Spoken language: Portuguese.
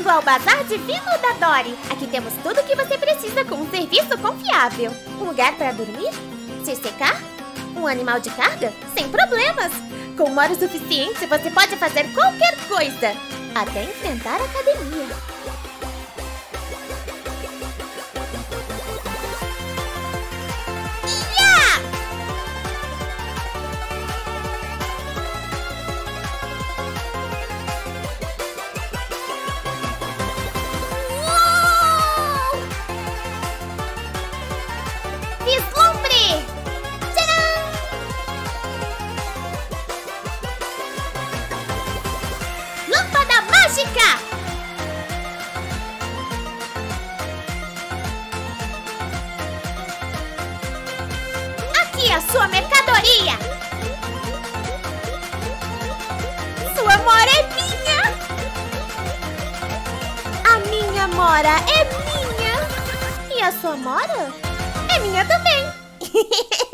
Bem-vindo ao Bazar Divino da Dory. Aqui temos tudo o que você precisa com um serviço confiável. Um lugar para dormir? Se secar? Um animal de carga? Sem problemas! Com mora o suficiente, você pode fazer qualquer coisa, até enfrentar a academia. Vislumbre! Tcharam! Lâmpada mágica! Aqui é a sua mercadoria! Sua mora é minha! A minha mora é minha! E a sua mora? É minha também!